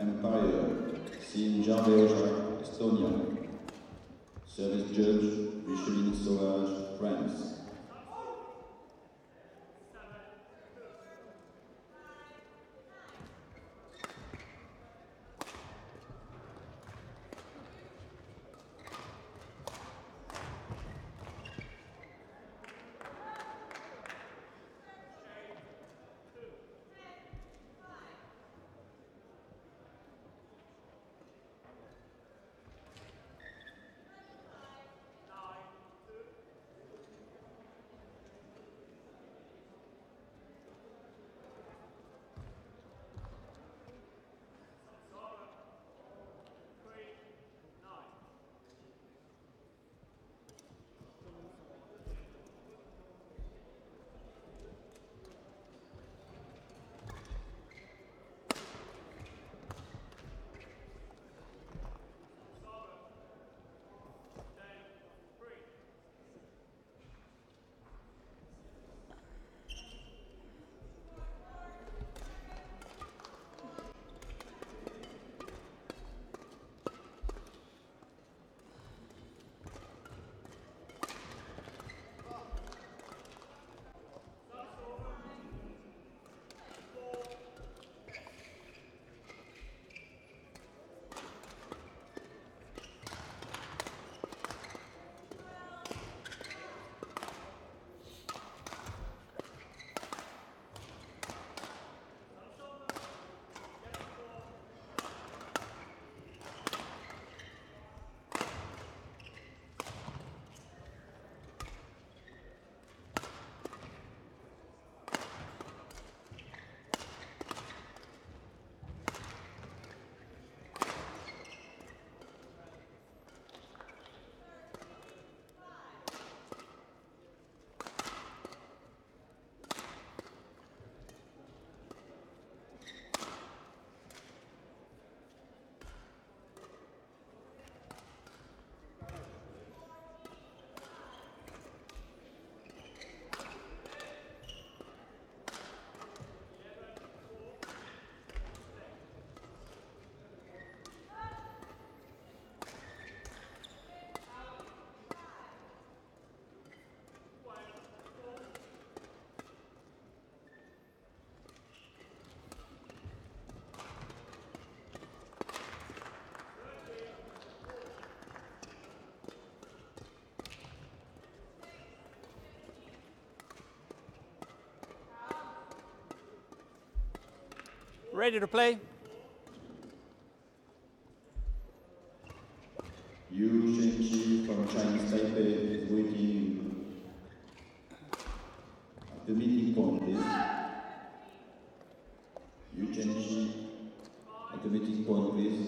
Umpire, Sim Jardeoja, Estonia. Service Judge, Micheline Sauvage, France. Ready to play? Yu Shenqi from Chinese Taipei is waiting at the meeting point, please. Yu Shenqi at the meeting point, please.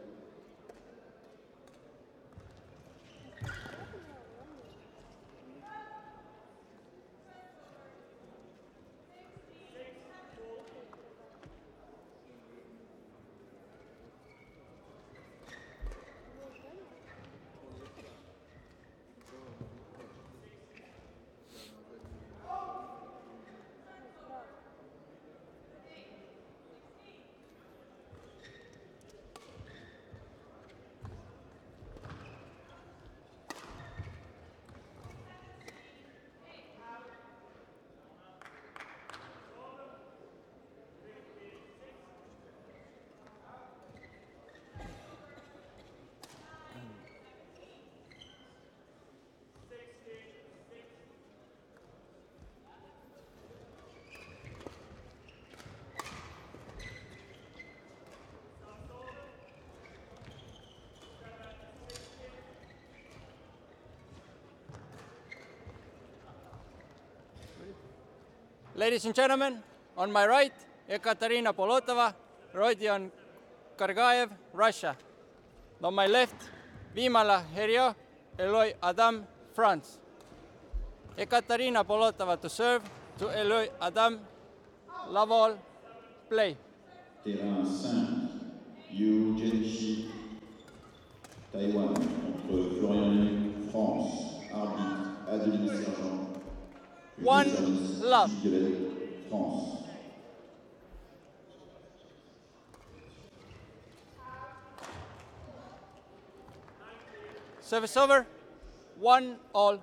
Ladies and gentlemen, on my right, Ekaterina Polotova, Rodion Kargaev, Russia. On my left, Vimala Heriot, Eloy Adam, France. Ekaterina Polotova to serve, to Eloy Adam, Lavol, play. Terrain 5, Yu Zhenqi, Taïwan, contre Florian Luc, France. Arbitre, Adeline Sergent. One love. France. Service over. 1-all.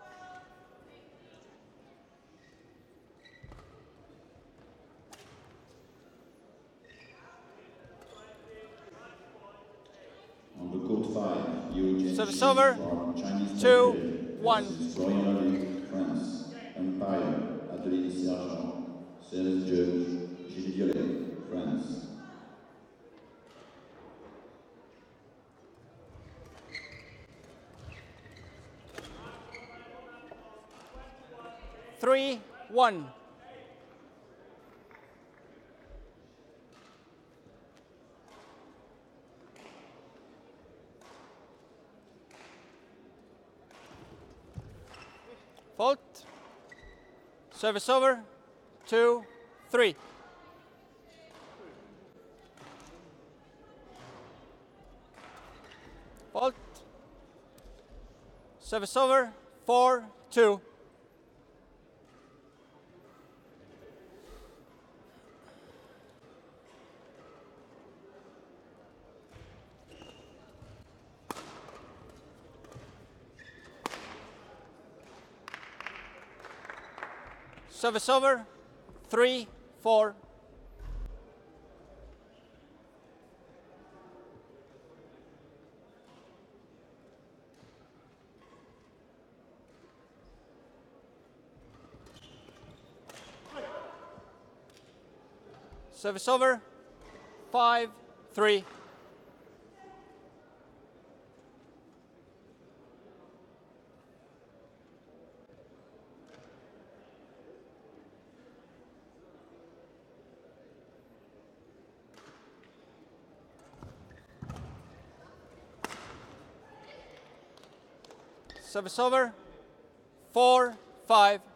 On the court 5, Yu Jianxi Service over. from Chinese 2-1. versus Florian Leduc, France. Umpire, Adeline Sergent. Service judge, Gilles Violet, France. Three, 1. Fault. Service over. 2-3. Fault. Service over. 4-2. Service over. 3-4. Service over. 5-3. Service over. 4-5.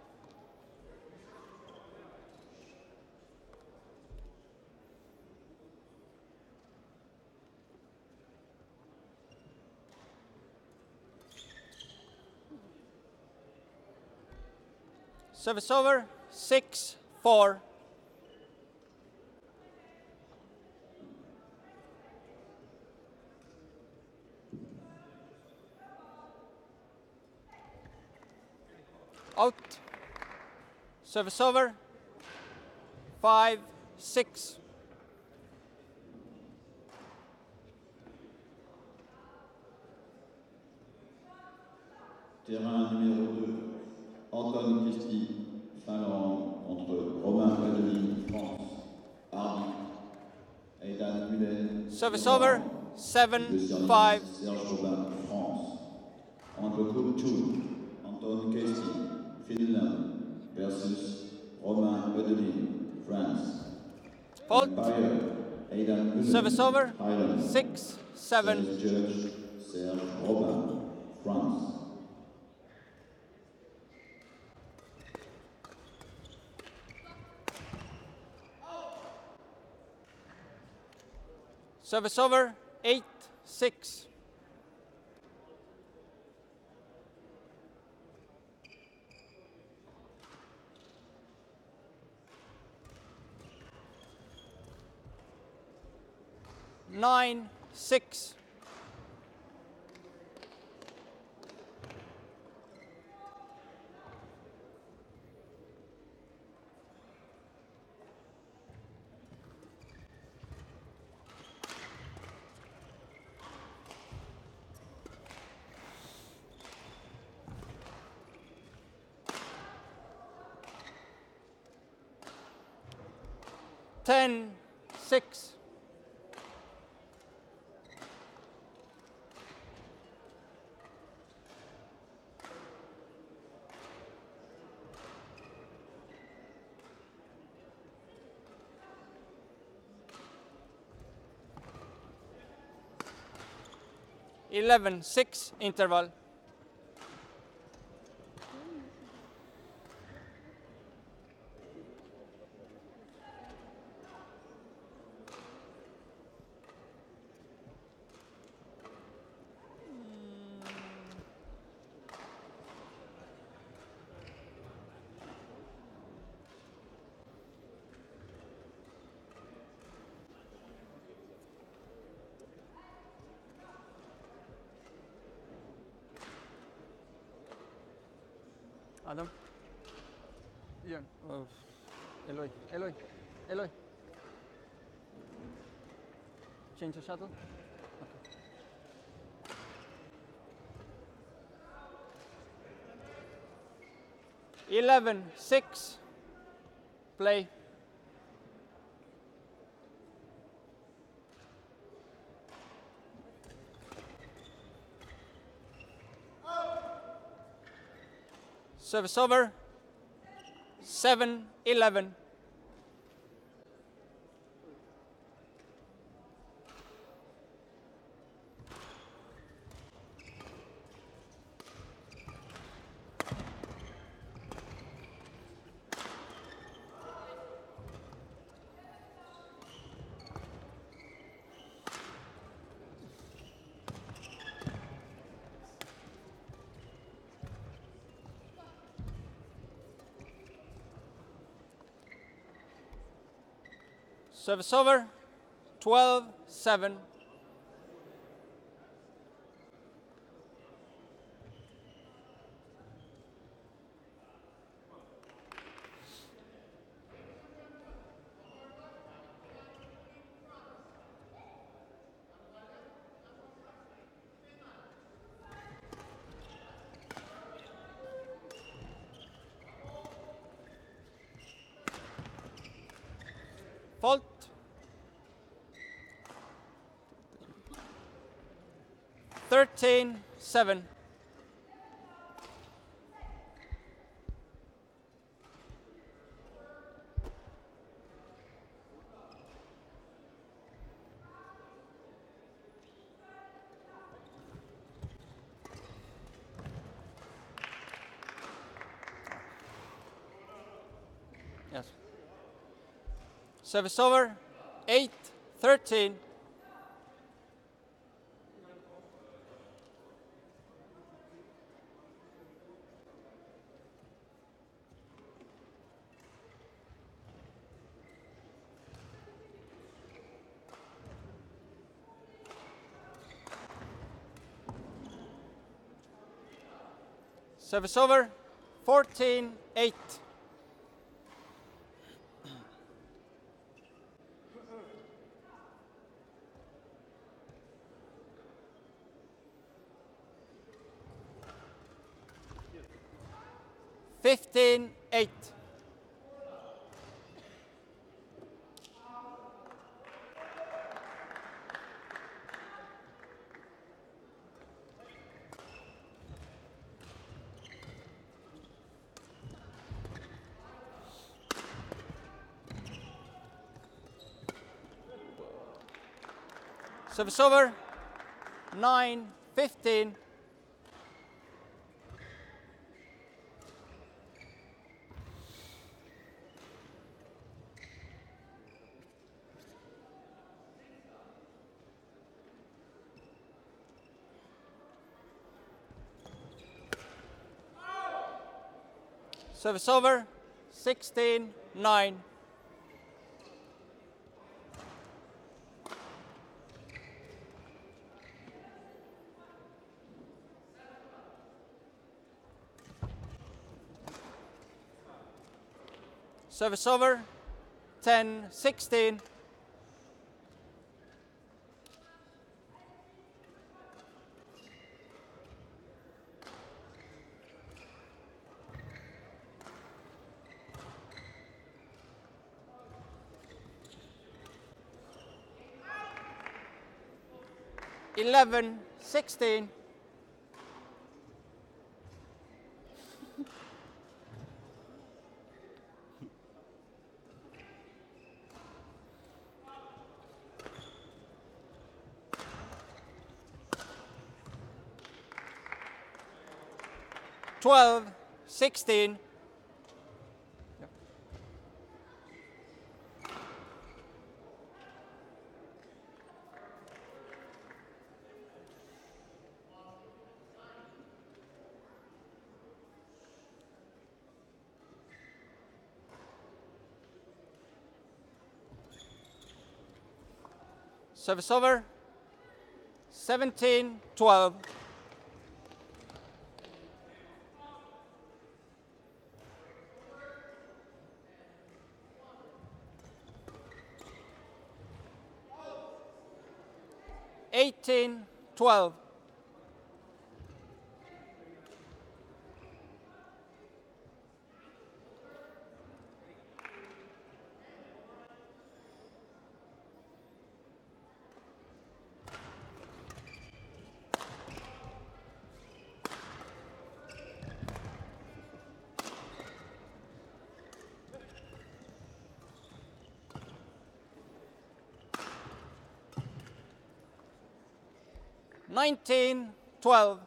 Service over. 6-4. Out. Service over. 5-6. Terrain numéro 2, Anton Christie, Finlande, entre Romain Adeline, France. Arbitre, Aidan Mullen. Service over. 7-5. Serge Robin, France. On the court 2, Anton Christie, Finland, versus Romain Adeline, France. Fault. Umpire, Aidan Mullen. Service over. Ireland. 6-7. Service judge, Serge Robin, France. Service over. 8-6. Nine, 6. Ten, 6. Eleven, 6 interval. Adam. Jørn. Eloy. Eloy. Eloy. Change the shuttle. Okay. 11-6. Play. Service over. 7-11. Service over. 12-7. Fault. Thirteen-7. Yes. Service over. 8-13. Service over. 14-8. Fifteen-8. Service over. 9-15. Service over. 16-9. Service over. 10-16. Eleven, 16. Twelve, 16. Service over. 17-12. 18-12. Nineteen, 12.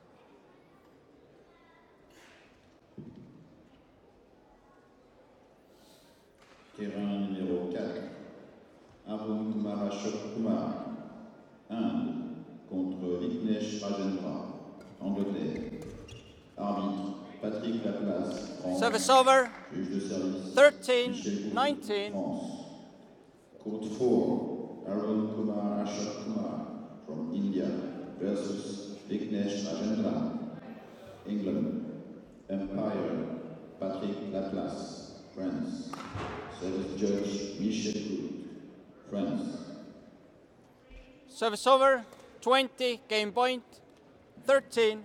Terrain numéro 4. Arun Kumar Ashok Kumar, Inde, contre Vignesh Rajendra, Angleterre. Arbitre Patrick Laplace, France. Service over. Juge de service 13, Michel Coury, 19. France. Court 4. Arun Kumar Ashok Kumar from India versus Vignesh Rajendra, England. Empire Patrick Laplace, France. Service judge Michel Coury, France. Service over. 20, game point. 13.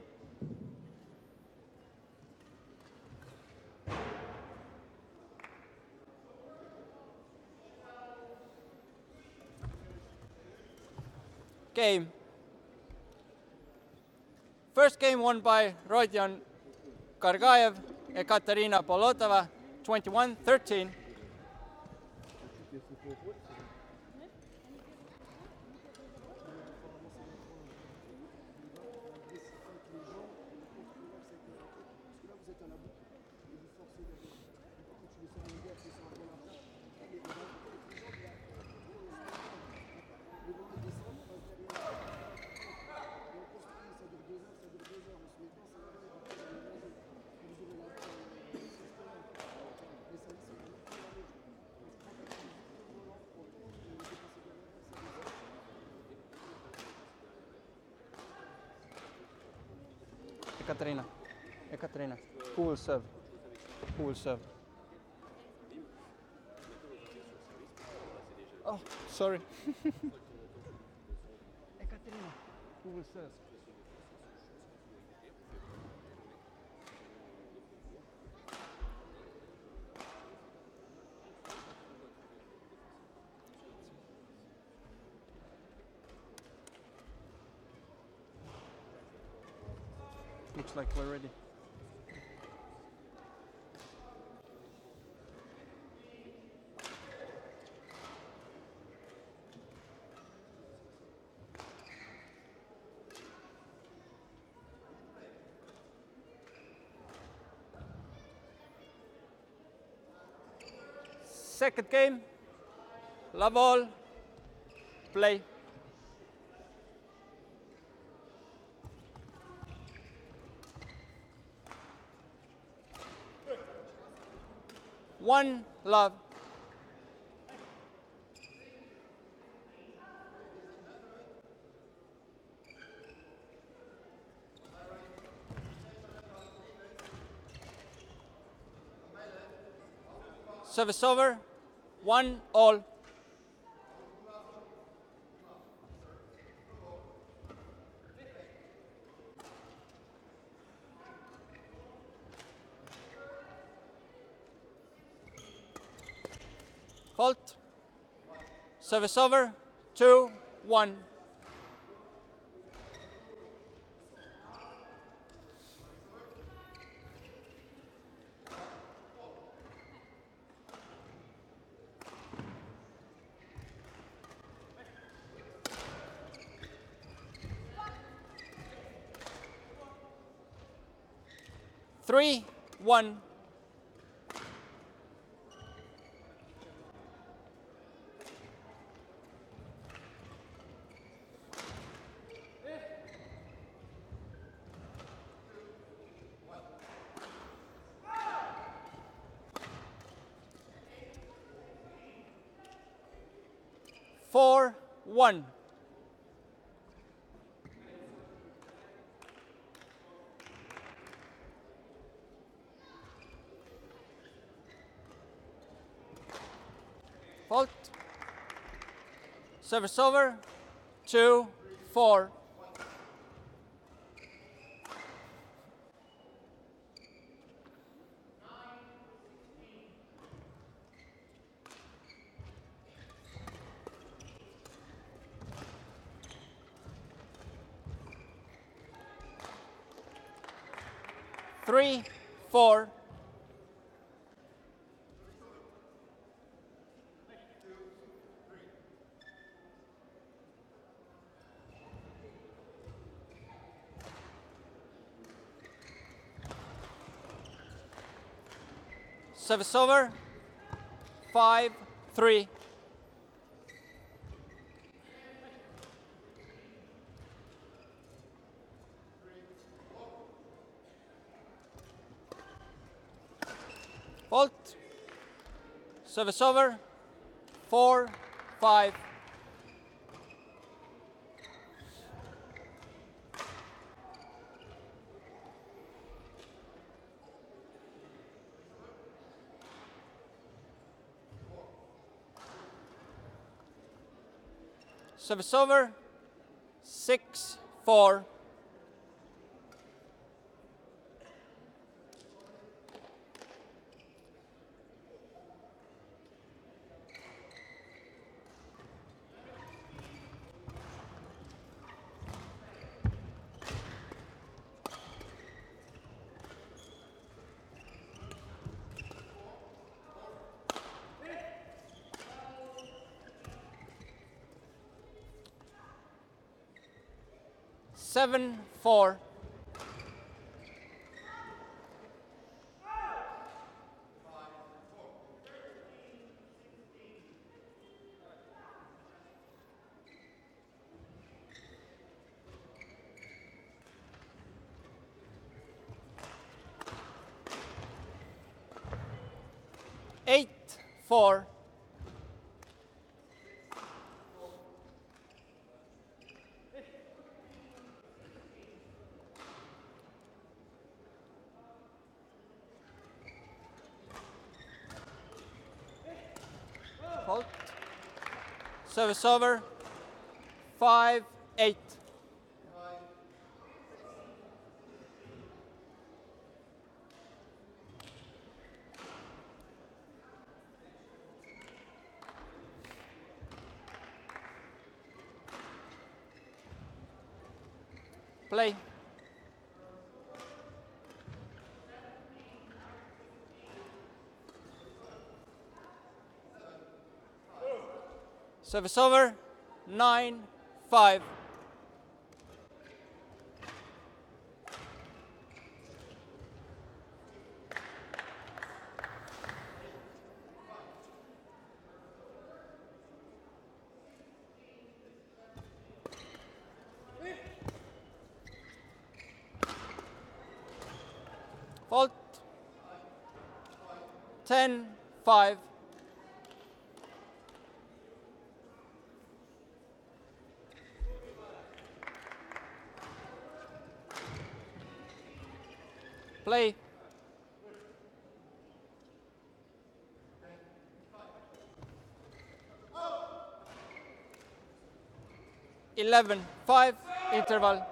Game. First game won by Rodion Kargaev, Ekaterina Polotova, 21-13. Ekaterina, who will serve? Who will serve? Oh, sorry. Ekaterina, who will serve? Looks like we're ready. Second game, love all, play. One love. Service over. 1-all. Fault. Service over. 2-1. Three, 1. Four, 1. Fault. Service over. 2-1. 4. Three, 4. Service over. 5, 3. Fault. Service over. 4, 5. Service over. 6, 4. Seven, 4. Eight, 4. Fault. Service over. 5, 8. Play. Service over. 9, 5. Fault. 10, 5. Play. 11, 5. Interval.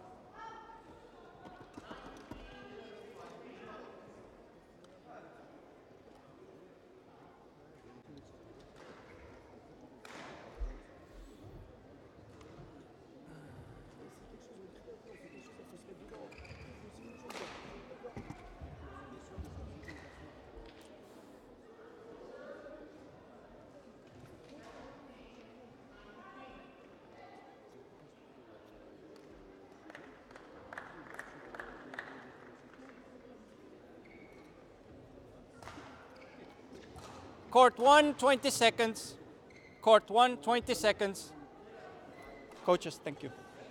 Court 1, 20 seconds. Court 1, 20 seconds. Coaches, thank you.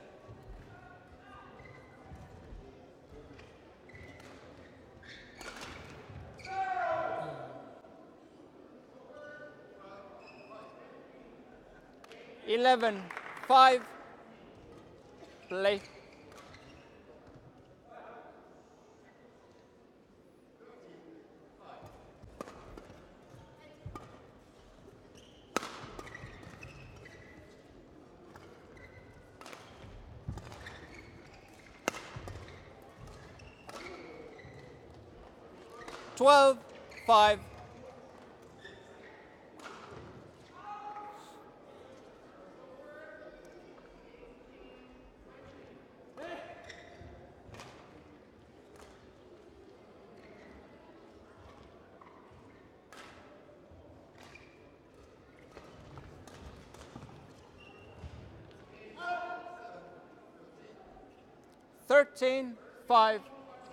Eleven, 5. Play. 12-5. Thirteen, 5.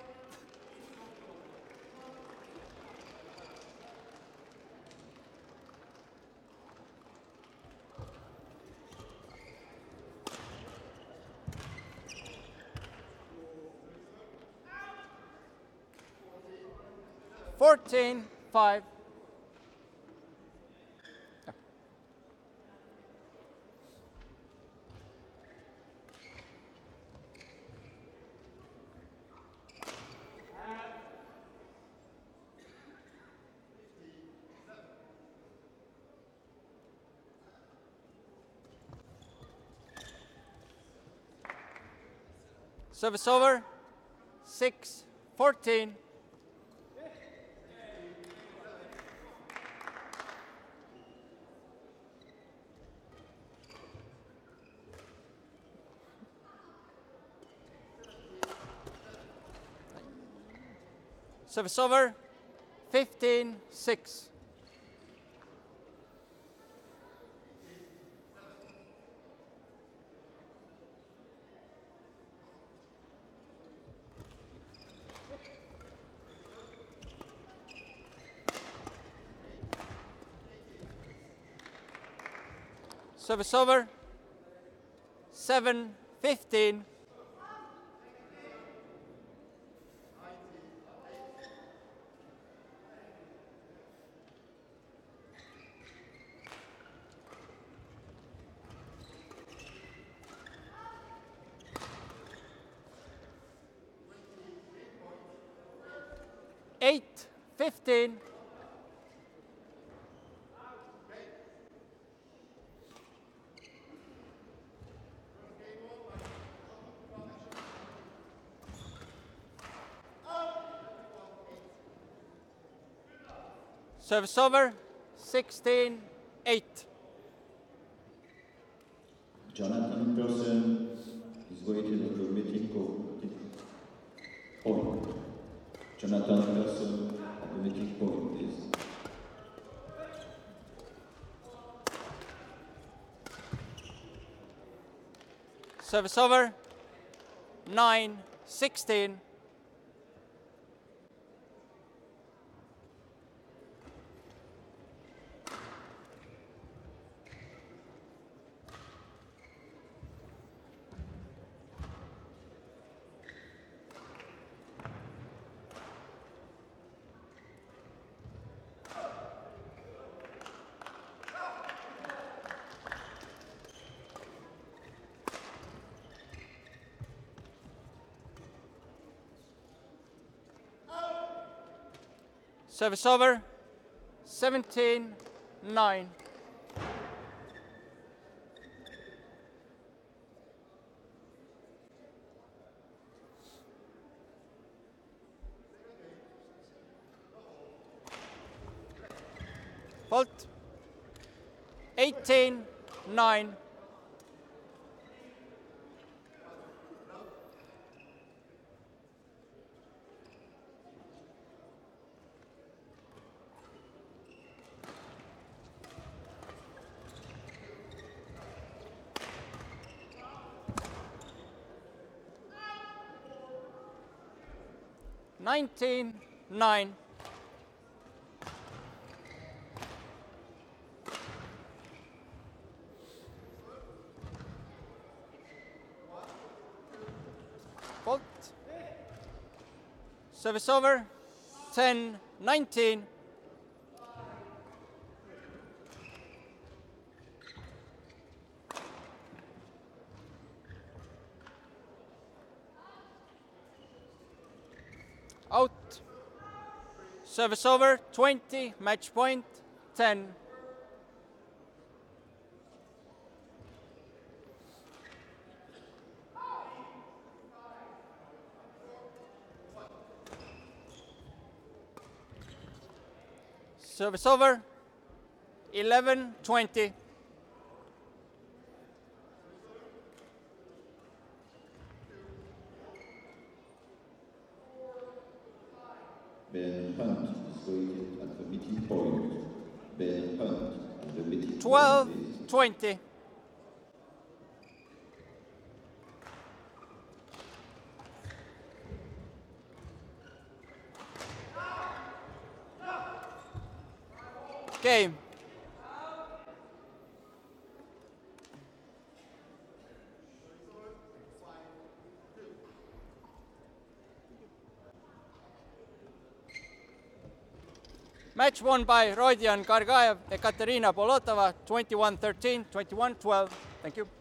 Fourteen, 5. Service over. 6-14. Service over. 15-6. Service over. 7-15. Eight, 15. Service over. 16-8. Jonathan Person is waiting at the meeting point. Jonathan Person at the meeting point, please. Service over. 9-16. Service over. 17-9. Fault. 18-9. Nineteen, 9. Fault. Service over. 10-19. Out. Service over. 20. Match point. 10. Service over. 11-20. Ben Hunt is waiting at the meeting point. Ben Hunt at the meeting point, 12-20. Game. Match won by Rodion Gargaev, Ekaterina Bolotova, 21-13, 21-12. Thank you.